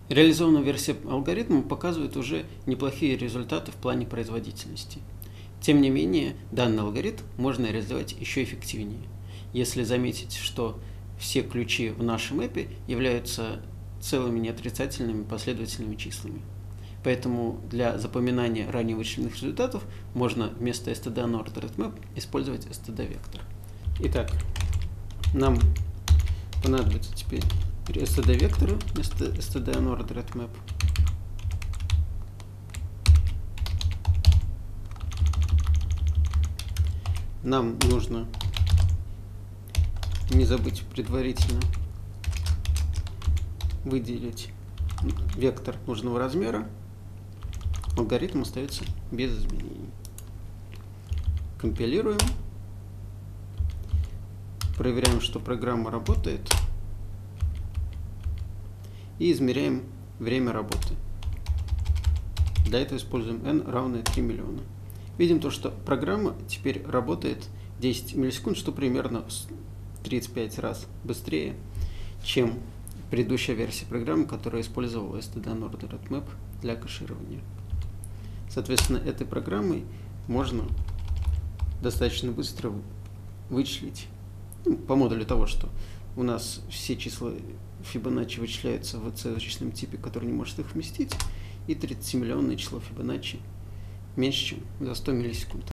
Реализованная версия алгоритма показывает уже неплохие результаты в плане производительности. Тем не менее, данный алгоритм можно реализовать еще эффективнее, если заметить, что все ключи в нашем эпе являются целыми неотрицательными последовательными числами. Поэтому для запоминания ранее вычисленных результатов можно вместо std_unorderedMap использовать std_vector. Итак, нам понадобится теперь std_vector вместо std_unorderedMap. Нам нужно не забыть предварительно выделить вектор нужного размера. Алгоритм остается без изменений. Компилируем. Проверяем, что программа работает. И измеряем время работы. Для этого используем n равное 3 миллиона. Видим то, что программа теперь работает 10 миллисекунд, что примерно в 35 раз быстрее, чем предыдущая версия программы, которая использовала std_unorderedMap для кэширования. Соответственно, этой программой можно достаточно быстро вычислить, по модулю того, что у нас все числа Фибоначчи вычисляются в C-зачисленном типе, который не может их вместить, и 30-миллионное число Фибоначчи меньше, чем за 100 миллисекунд.